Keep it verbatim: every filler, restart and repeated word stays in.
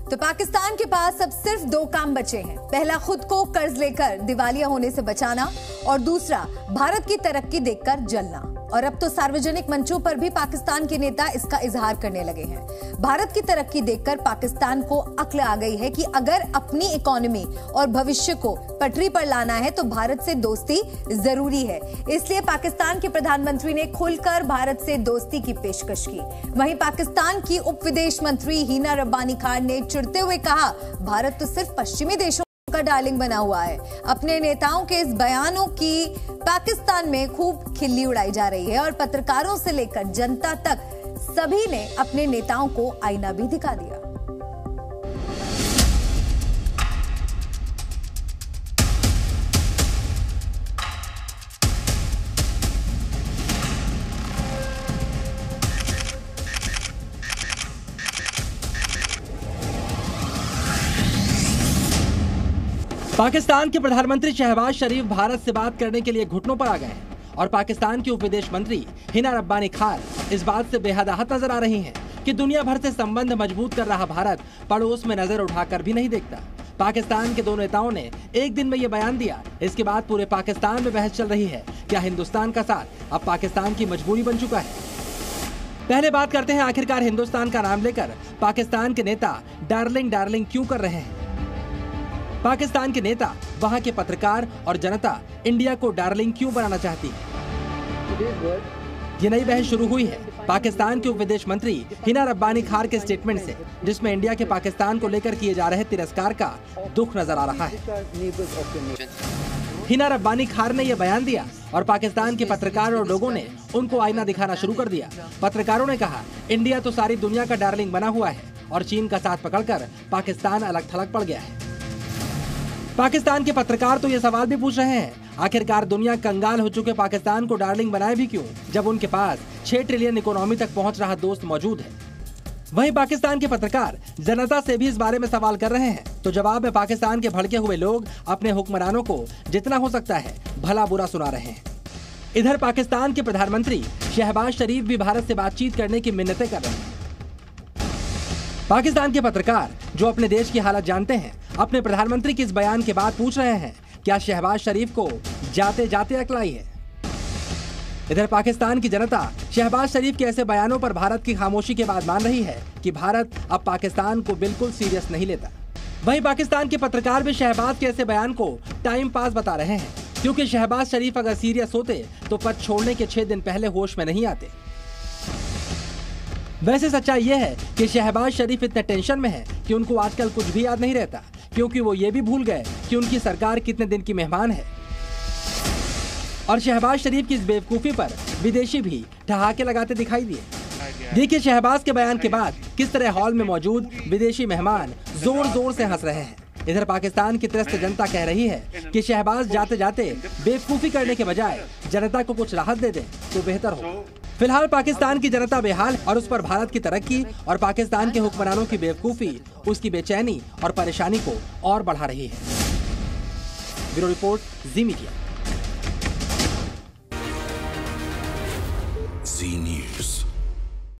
तो पाकिस्तान के पास अब सिर्फ दो काम बचे हैं। पहला, खुद को कर्ज लेकर दिवालिया होने से बचाना, और दूसरा, भारत की तरक्की देखकर जलना। और अब तो सार्वजनिक मंचों पर भी पाकिस्तान के नेता इसका इजहार करने लगे हैं। भारत की तरक्की देखकर पाकिस्तान को अक्ल आ गई है कि अगर अपनी इकोनॉमी और भविष्य को पटरी पर लाना है तो भारत से दोस्ती जरूरी है। इसलिए पाकिस्तान के प्रधानमंत्री ने खुलकर भारत से दोस्ती की पेशकश की। वहीं पाकिस्तान की उप विदेश मंत्री हिना रब्बानी खान ने चिढ़ते हुए कहा, भारत तो सिर्फ पश्चिमी देशों का डार्लिंग बना हुआ है। अपने नेताओं के इस बयानों की पाकिस्तान में खूब खिल्ली उड़ाई जा रही है और पत्रकारों से लेकर जनता तक सभी ने अपने नेताओं को आईना भी दिखा दिया। पाकिस्तान के प्रधानमंत्री शहबाज शरीफ भारत से बात करने के लिए घुटनों पर आ गए हैं और पाकिस्तान की उप विदेश मंत्री हिना रब्बानी खान इस बात से बेहद आहत नजर आ रही हैं कि दुनिया भर से संबंध मजबूत कर रहा भारत पड़ोस में नजर उठाकर भी नहीं देखता। पाकिस्तान के दो नेताओं ने एक दिन में ये बयान दिया। इसके बाद पूरे पाकिस्तान में बहस चल रही है, क्या हिंदुस्तान का साथ अब पाकिस्तान की मजबूरी बन चुका है। पहले बात करते हैं आखिरकार हिंदुस्तान का नाम लेकर पाकिस्तान के नेता डार्लिंग डार्लिंग क्यों कर रहे हैं। पाकिस्तान के नेता, वहां के पत्रकार और जनता इंडिया को डार्लिंग क्यों बनाना चाहती है। ये नई बहस शुरू हुई है पाकिस्तान के उप विदेश मंत्री हिना रब्बानी खान के स्टेटमेंट से, जिसमें इंडिया के पाकिस्तान को लेकर किए जा रहे तिरस्कार का दुख नजर आ रहा है। हिना रब्बानी खान ने यह बयान दिया और पाकिस्तान के पत्रकार और लोगों ने उनको आईना दिखाना शुरू कर दिया। पत्रकारों ने कहा, इंडिया तो सारी दुनिया का डार्लिंग बना हुआ है और चीन का साथ पकड़कर पाकिस्तान अलग थलग पड़ गया है। पाकिस्तान के पत्रकार तो ये सवाल भी पूछ रहे हैं, आखिरकार दुनिया कंगाल हो चुके पाकिस्तान को डार्लिंग बनाए भी क्यों, जब उनके पास छह ट्रिलियन इकोनॉमी तक पहुंच रहा दोस्त मौजूद है। वहीं पाकिस्तान के पत्रकार जनता से भी इस बारे में सवाल कर रहे हैं, तो जवाब में पाकिस्तान के भड़के हुए लोग अपने हुक्मरानों को जितना हो सकता है भला बुरा सुना रहे हैं। इधर पाकिस्तान के प्रधानमंत्री शहबाज शरीफ भी भारत से बातचीत करने की मिन्नतें कर रहे हैं। पाकिस्तान के पत्रकार जो अपने देश की हालत जानते हैं, अपने प्रधानमंत्री के इस बयान के बाद पूछ रहे हैं, क्या शहबाज शरीफ को जाते जाते अक्ल आई है। इधर पाकिस्तान की जनता शहबाज शरीफ के ऐसे बयानों पर भारत की खामोशी के बाद मान रही है कि भारत अब पाकिस्तान को बिल्कुल सीरियस नहीं लेता। वहीं पाकिस्तान के पत्रकार भी शहबाज के ऐसे बयान को टाइम पास बता रहे हैं, क्योंकि शहबाज शरीफ अगर सीरियस होते तो पद छोड़ने के छह दिन पहले होश में नहीं आते। वैसे सच्चाई यह है कि शहबाज शरीफ इतने टेंशन में है कि उनको आजकल कुछ भी याद नहीं रहता, क्योंकि वो ये भी भूल गए कि उनकी सरकार कितने दिन की मेहमान है। और शहबाज शरीफ की इस बेवकूफी पर विदेशी भी ठहाके लगाते दिखाई दिए। देखिए शहबाज के बयान के बाद किस तरह हॉल में मौजूद विदेशी मेहमान जोर जोर से हंस रहे हैं। इधर पाकिस्तान की त्रस्त जनता कह रही है कि शहबाज जाते जाते बेवकूफी करने के बजाय जनता को कुछ राहत दे दे तो बेहतर हो। फिलहाल पाकिस्तान की जनता बेहाल और उस पर भारत की तरक्की और पाकिस्तान के हुक्मरानों की बेवकूफी उसकी बेचैनी और परेशानी को और बढ़ा रही है। Bureau report, Zee media.